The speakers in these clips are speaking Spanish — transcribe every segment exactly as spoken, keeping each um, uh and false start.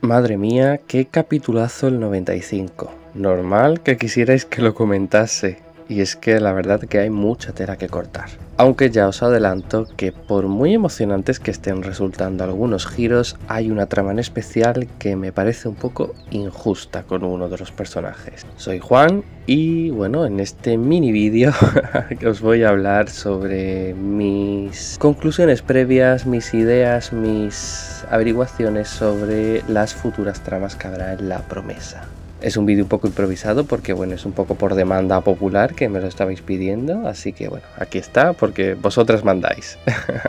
Madre mía, qué capitulazo el noventa y cinco. Normal que quisierais que lo comentase. Y es que la verdad que hay mucha tela que cortar. Aunque ya os adelanto que por muy emocionantes que estén resultando algunos giros, hay una trama en especial que me parece un poco injusta con uno de los personajes. Soy Juan y bueno, en este mini vídeo os voy a hablar sobre mis conclusiones previas, mis ideas, mis averiguaciones sobre las futuras tramas que habrá en La Promesa. Es un vídeo un poco improvisado porque bueno, es un poco por demanda popular que me lo estabais pidiendo, así que bueno, aquí está porque vosotras mandáis.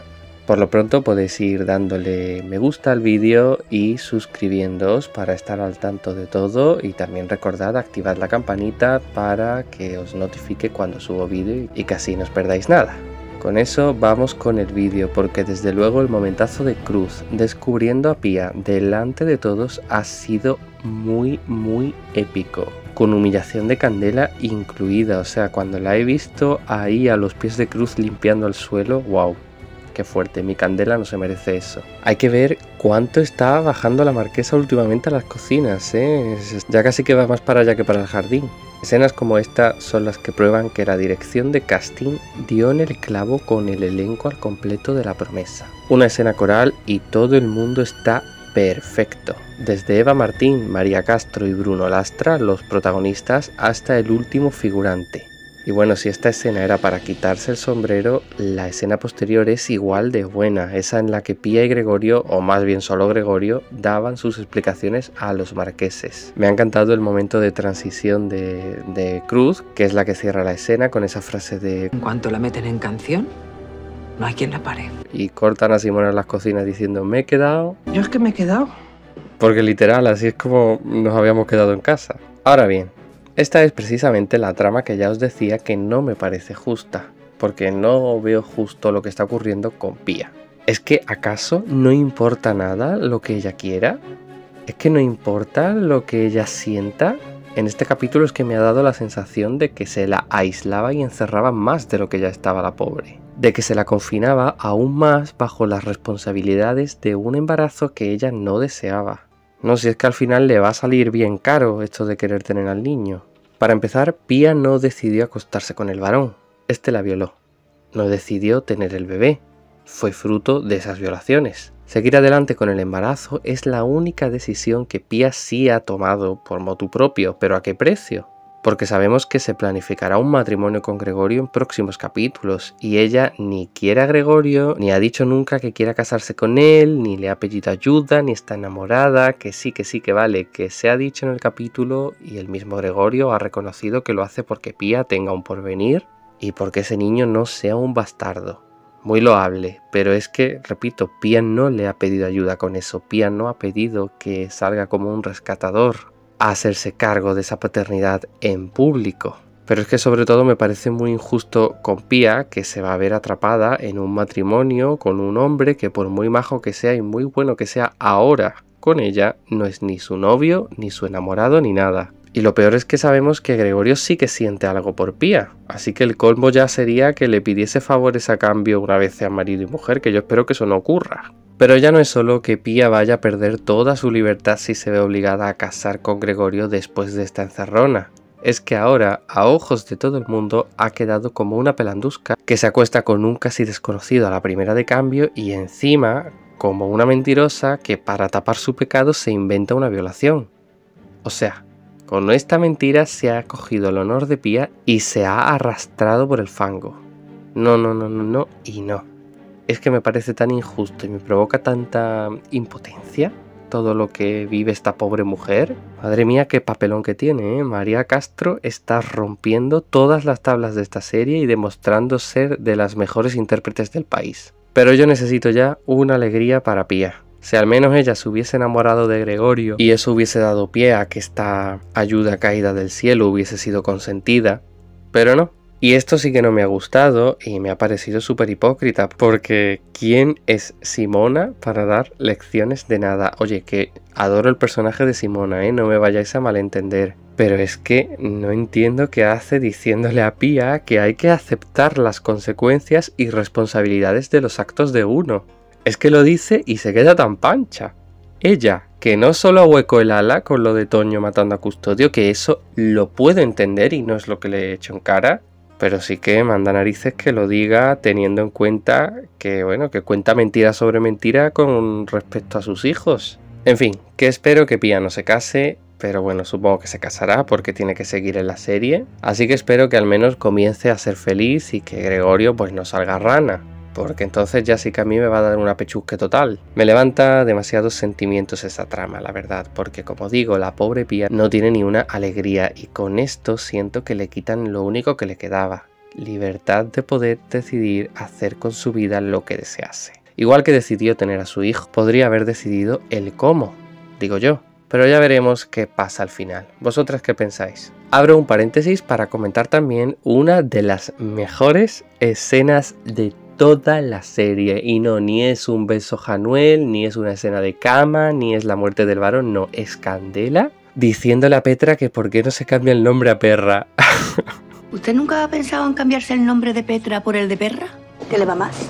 Por lo pronto podéis ir dándole me gusta al vídeo y suscribiéndoos para estar al tanto de todo, y también recordad activar la campanita para que os notifique cuando subo vídeo y que así no os perdáis nada. Con eso vamos con el vídeo, porque desde luego el momentazo de Cruz descubriendo a Pia delante de todos ha sido muy muy épico, con humillación de Candela incluida. O sea, cuando la he visto ahí a los pies de Cruz limpiando el suelo, wow, qué fuerte, mi Candela no se merece eso. Hay que ver cuánto está bajando la marquesa últimamente a las cocinas, ¿eh? Ya casi que va más para allá que para el jardín. Escenas como esta son las que prueban que la dirección de casting dio en el clavo con el elenco al completo de La Promesa. Una escena coral y todo el mundo está perfecto. Desde Eva Martín, María Castro y Bruno Lastra, los protagonistas, hasta el último figurante. Y bueno, si esta escena era para quitarse el sombrero, la escena posterior es igual de buena, esa en la que Pia y Gregorio, o más bien solo Gregorio, daban sus explicaciones a los marqueses. Me ha encantado el momento de transición de, de Cruz, que es la que cierra la escena con esa frase de en cuanto la meten en canción, no hay quien la pare. Y cortan a Simona en las cocinas diciendo me he quedado. Yo es que me he quedado. Porque literal, así es como nos habíamos quedado en casa. Ahora bien, esta es precisamente la trama que ya os decía que no me parece justa, porque no veo justo lo que está ocurriendo con Pia. ¿Es que acaso no importa nada lo que ella quiera? ¿Es que no importa lo que ella sienta? En este capítulo es que me ha dado la sensación de que se la aislaba y encerraba más de lo que ya estaba la pobre. De que se la confinaba aún más bajo las responsabilidades de un embarazo que ella no deseaba. No, si es que al final le va a salir bien caro esto de querer tener al niño. Para empezar, Pia no decidió acostarse con el varón. Este la violó. No decidió tener el bebé. Fue fruto de esas violaciones. Seguir adelante con el embarazo es la única decisión que Pia sí ha tomado por motu propio, pero ¿a qué precio? Porque sabemos que se planificará un matrimonio con Gregorio en próximos capítulos, y ella ni quiere a Gregorio, ni ha dicho nunca que quiera casarse con él, ni le ha pedido ayuda, ni está enamorada, que sí, que sí, que vale, que se ha dicho en el capítulo, y el mismo Gregorio ha reconocido que lo hace porque Pia tenga un porvenir y porque ese niño no sea un bastardo. Muy loable, pero es que, repito, Pia no le ha pedido ayuda con eso. Pia no ha pedido que salga como un rescatador a hacerse cargo de esa paternidad en público. Pero es que sobre todo me parece muy injusto con Pia, que se va a ver atrapada en un matrimonio con un hombre que, por muy majo que sea y muy bueno que sea ahora con ella, no es ni su novio, ni su enamorado, ni nada. Y lo peor es que sabemos que Gregorio sí que siente algo por Pia, así que el colmo ya sería que le pidiese favores a cambio una vez sean marido y mujer, que yo espero que eso no ocurra. Pero ya no es solo que Pia vaya a perder toda su libertad si se ve obligada a casar con Gregorio después de esta encerrona. Es que ahora, a ojos de todo el mundo, ha quedado como una pelandusca que se acuesta con un casi desconocido a la primera de cambio, y encima como una mentirosa que para tapar su pecado se inventa una violación. O sea, con esta mentira se ha cogido el honor de Pia y se ha arrastrado por el fango. No, no, no, no, no y no. Es que me parece tan injusto y me provoca tanta impotencia todo lo que vive esta pobre mujer. Madre mía, qué papelón que tiene, ¿eh? María Castro está rompiendo todas las tablas de esta serie y demostrando ser de las mejores intérpretes del país. Pero yo necesito ya una alegría para Pia. Si al menos ella se hubiese enamorado de Gregorio y eso hubiese dado pie a que esta ayuda caída del cielo hubiese sido consentida, pero no. Y esto sí que no me ha gustado y me ha parecido súper hipócrita, porque ¿quién es Simona para dar lecciones de nada? Oye, que adoro el personaje de Simona, ¿eh? No me vayáis a malentender. Pero es que no entiendo qué hace diciéndole a Pia que hay que aceptar las consecuencias y responsabilidades de los actos de uno. Es que lo dice y se queda tan pancha. Ella, que no solo ahuecó el ala con lo de Toño matando a Custodio, que eso lo puedo entender y no es lo que le he hecho en cara, pero sí que manda narices que lo diga teniendo en cuenta que, bueno, que cuenta mentira sobre mentira con respecto a sus hijos. En fin, que espero que Pía no se case, pero bueno, supongo que se casará porque tiene que seguir en la serie, así que espero que al menos comience a ser feliz y que Gregorio pues no salga rana, porque entonces ya sí que a mí me va a dar una pechusque total. Me levanta demasiados sentimientos esa trama, la verdad, porque como digo, la pobre Pía no tiene ni una alegría y con esto siento que le quitan lo único que le quedaba, libertad de poder decidir hacer con su vida lo que desease. Igual que decidió tener a su hijo, podría haber decidido el cómo, digo yo. Pero ya veremos qué pasa al final. ¿Vosotras qué pensáis? Abro un paréntesis para comentar también una de las mejores escenas de toda la serie. Y no, ni es un beso Januel, ni es una escena de cama, ni es la muerte del varón, no, es Candela diciéndole a Petra que por qué no se cambia el nombre a Perra. ¿Usted nunca ha pensado en cambiarse el nombre de Petra por el de Perra? ¿Qué le va más?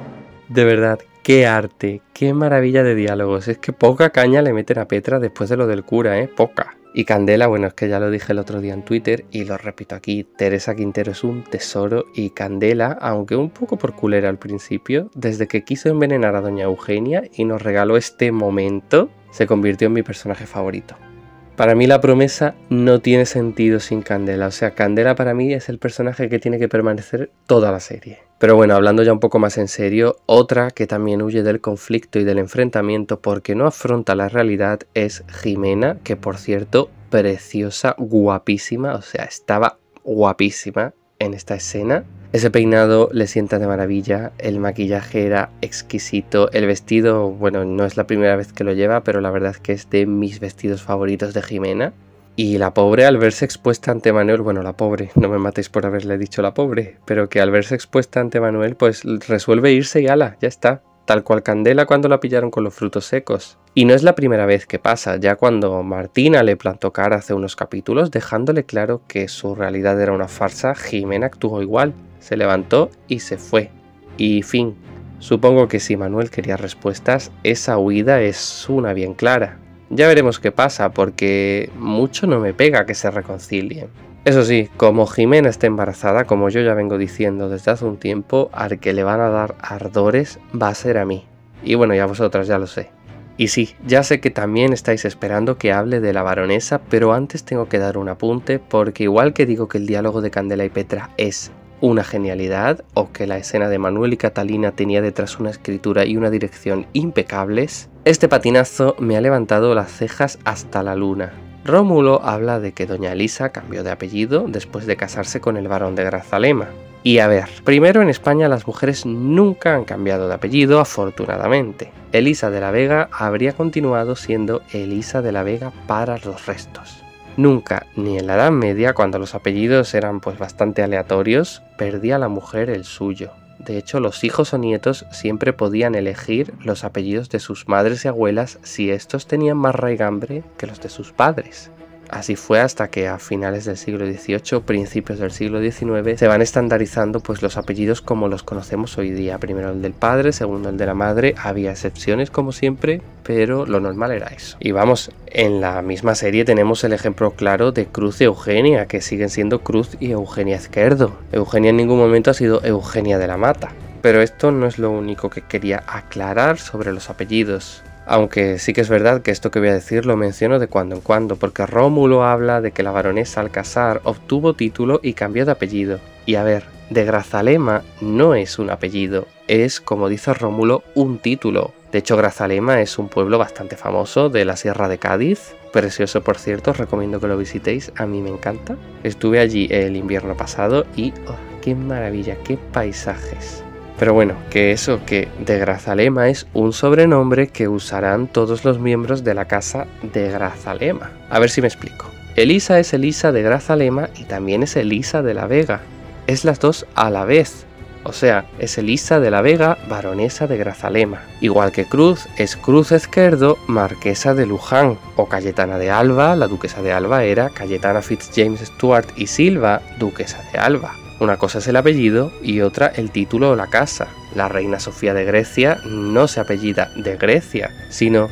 De verdad, qué arte, qué maravilla de diálogos. Es que poca caña le meten a Petra después de lo del cura, ¿eh? Poca. Y Candela, bueno, es que ya lo dije el otro día en Twitter y lo repito aquí, Teresa Quintero es un tesoro y Candela, aunque un poco por culera al principio, desde que quiso envenenar a doña Eugenia y nos regaló este momento, se convirtió en mi personaje favorito. Para mí la promesa no tiene sentido sin Candela, o sea, Candela para mí es el personaje que tiene que permanecer toda la serie. Pero bueno, hablando ya un poco más en serio, otra que también huye del conflicto y del enfrentamiento porque no afronta la realidad es Jimena, que por cierto, preciosa, guapísima, o sea, estaba guapísima en esta escena. Ese peinado le sienta de maravilla, el maquillaje era exquisito, el vestido, bueno, no es la primera vez que lo lleva, pero la verdad es que es de mis vestidos favoritos de Jimena. Y la pobre al verse expuesta ante Manuel, bueno, la pobre, no me matéis por haberle dicho la pobre, pero que al verse expuesta ante Manuel, pues resuelve irse y ala, ya está. Tal cual Candela cuando la pillaron con los frutos secos. Y no es la primera vez que pasa, ya cuando Martina le plantó cara hace unos capítulos, dejándole claro que su realidad era una farsa, Jimena actuó igual. Se levantó y se fue. Y fin. Supongo que si Manuel quería respuestas, esa huida es una bien clara. Ya veremos qué pasa, porque mucho no me pega que se reconcilien. Eso sí, como Jimena está embarazada, como yo ya vengo diciendo desde hace un tiempo, al que le van a dar ardores va a ser a mí. Y bueno, ya vosotras ya lo sé. Y sí, ya sé que también estáis esperando que hable de la baronesa, pero antes tengo que dar un apunte, porque igual que digo que el diálogo de Candela y Petra es una genialidad, o que la escena de Manuel y Catalina tenía detrás una escritura y una dirección impecables, este patinazo me ha levantado las cejas hasta la luna. Rómulo habla de que doña Elisa cambió de apellido después de casarse con el barón de Grazalema. Y a ver, primero en España las mujeres nunca han cambiado de apellido, afortunadamente. Elisa de la Vega habría continuado siendo Elisa de la Vega para los restos. Nunca, ni en la Edad Media, cuando los apellidos eran pues bastante aleatorios, perdía la mujer el suyo. De hecho, los hijos o nietos siempre podían elegir los apellidos de sus madres y abuelas si estos tenían más raigambre que los de sus padres. Así fue hasta que a finales del siglo dieciocho, principios del siglo diecinueve, se van estandarizando pues los apellidos como los conocemos hoy día. Primero el del padre, segundo el de la madre, había excepciones como siempre, pero lo normal era eso. Y vamos, en la misma serie tenemos el ejemplo claro de Cruz y Eugenia, que siguen siendo Cruz y Eugenia Izquierdo. Eugenia en ningún momento ha sido Eugenia de la Mata. Pero esto no es lo único que quería aclarar sobre los apellidos. Aunque sí que es verdad que esto que voy a decir lo menciono de cuando en cuando, porque Rómulo habla de que la baronesa al casar obtuvo título y cambió de apellido. Y a ver, de Grazalema no es un apellido, es, como dice Rómulo, un título. De hecho, Grazalema es un pueblo bastante famoso de la Sierra de Cádiz, precioso por cierto, os recomiendo que lo visitéis, a mí me encanta. Estuve allí el invierno pasado y oh, qué maravilla, qué paisajes. Pero bueno, que eso, que de Grazalema es un sobrenombre que usarán todos los miembros de la casa de Grazalema. A ver si me explico. Elisa es Elisa de Grazalema y también es Elisa de la Vega. Es las dos a la vez. O sea, es Elisa de la Vega, baronesa de Grazalema. Igual que Cruz, es Cruz Izquierdo, marquesa de Luján. O Cayetana de Alba, la duquesa de Alba era Cayetana Fitzjames Stuart y Silva, duquesa de Alba. Una cosa es el apellido y otra el título o la casa. La reina Sofía de Grecia no se apellida de Grecia, sino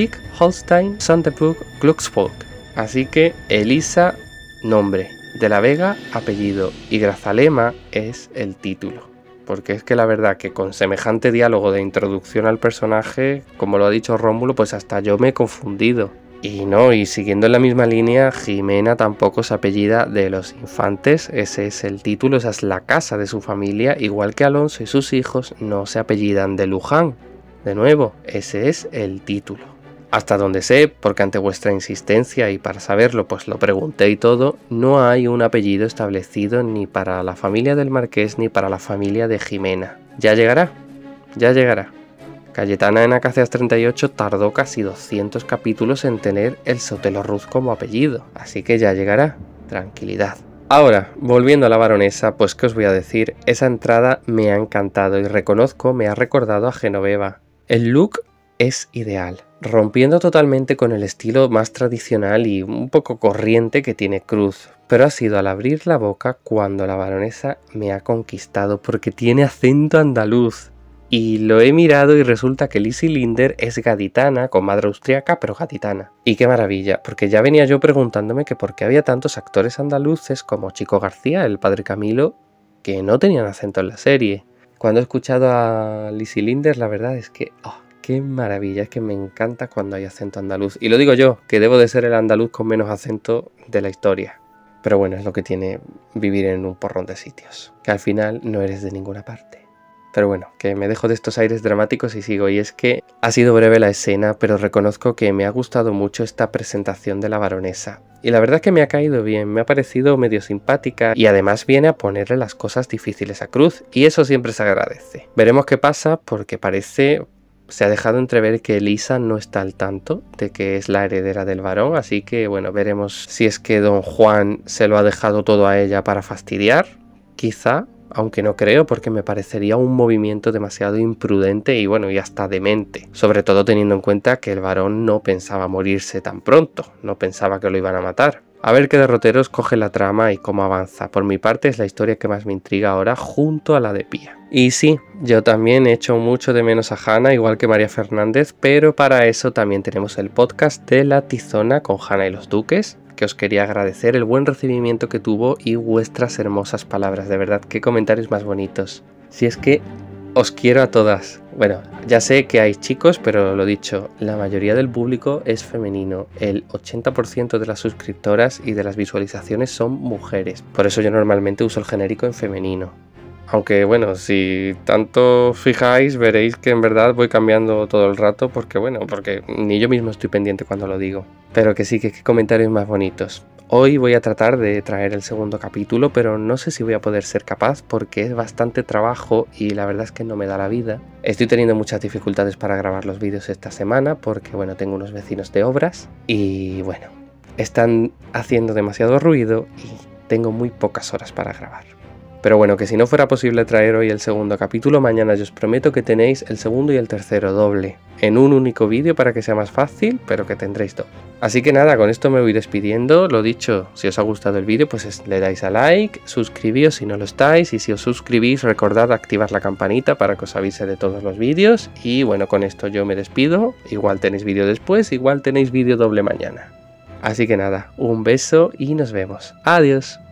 Schleswig-Holstein-Sonderburg-Glücksburg. Así que Elisa, nombre, de la Vega, apellido, y Grazalema es el título. Porque es que la verdad que con semejante diálogo de introducción al personaje, como lo ha dicho Rómulo, pues hasta yo me he confundido. Y no, y siguiendo en la misma línea, Jimena tampoco se apellida de los Infantes, ese es el título, esa es la casa de su familia, igual que Alonso y sus hijos no se apellidan de Luján. De nuevo, ese es el título. Hasta donde sé, porque ante vuestra insistencia y para saberlo pues lo pregunté y todo, no hay un apellido establecido ni para la familia del Marqués ni para la familia de Jimena. Ya llegará, ya llegará. Cayetana en Acacias treinta y ocho tardó casi doscientos capítulos en tener el Sotelo Ruz como apellido, así que ya llegará, tranquilidad. Ahora, volviendo a la baronesa, pues qué os voy a decir, esa entrada me ha encantado y reconozco me ha recordado a Genoveva. El look es ideal, rompiendo totalmente con el estilo más tradicional y un poco corriente que tiene Cruz, pero ha sido al abrir la boca cuando la baronesa me ha conquistado porque tiene acento andaluz. Y lo he mirado y resulta que Lizzie Linder es gaditana, con madre austriaca, pero gaditana. Y qué maravilla, porque ya venía yo preguntándome que por qué había tantos actores andaluces como Chico García, el padre Camilo, que no tenían acento en la serie. Cuando he escuchado a Lizzie Linder, la verdad es que, oh, qué maravilla, es que me encanta cuando hay acento andaluz. Y lo digo yo, que debo de ser el andaluz con menos acento de la historia. Pero bueno, es lo que tiene vivir en un porrón de sitios, que al final no eres de ninguna parte. Pero bueno, que me dejo de estos aires dramáticos y sigo. Y es que ha sido breve la escena, pero reconozco que me ha gustado mucho esta presentación de la baronesa. Y la verdad es que me ha caído bien, me ha parecido medio simpática y además viene a ponerle las cosas difíciles a Cruz. Y eso siempre se agradece. Veremos qué pasa porque parece... Se ha dejado entrever que Elisa no está al tanto de que es la heredera del varón, así que bueno, veremos si es que don Juan se lo ha dejado todo a ella para fastidiar, quizá. Aunque no creo porque me parecería un movimiento demasiado imprudente y bueno y hasta demente, sobre todo teniendo en cuenta que el varón no pensaba morirse tan pronto, no pensaba que lo iban a matar. A ver qué derroteros coge la trama y cómo avanza. Por mi parte es la historia que más me intriga ahora junto a la de Pía. Y sí, yo también he hecho mucho de menos a Hanna, igual que María Fernández, pero para eso también tenemos el podcast de La Tizona con Hanna y los Duques, que os quería agradecer el buen recibimiento que tuvo y vuestras hermosas palabras, de verdad, qué comentarios más bonitos. Si es que os quiero a todas. Bueno, ya sé que hay chicos, pero lo dicho, la mayoría del público es femenino, el ochenta por ciento de las suscriptoras y de las visualizaciones son mujeres, por eso yo normalmente uso el genérico en femenino. Aunque bueno, si tanto fijáis veréis que en verdad voy cambiando todo el rato porque bueno, porque ni yo mismo estoy pendiente cuando lo digo. Pero que sí, que qué comentarios más bonitos. Hoy voy a tratar de traer el segundo capítulo, pero no sé si voy a poder ser capaz porque es bastante trabajo y la verdad es que no me da la vida. Estoy teniendo muchas dificultades para grabar los vídeos esta semana porque bueno, tengo unos vecinos de obras y bueno, están haciendo demasiado ruido y tengo muy pocas horas para grabar. Pero bueno, que si no fuera posible traer hoy el segundo capítulo, mañana yo os prometo que tenéis el segundo y el tercero doble, en un único vídeo para que sea más fácil, pero que tendréis doble. Así que nada, con esto me voy despidiendo. Lo dicho, si os ha gustado el vídeo, pues es, le dais a like, suscribíos si no lo estáis, y si os suscribís, recordad activar la campanita para que os avise de todos los vídeos. Y bueno, con esto yo me despido. Igual tenéis vídeo después, igual tenéis vídeo doble mañana. Así que nada, un beso y nos vemos. Adiós.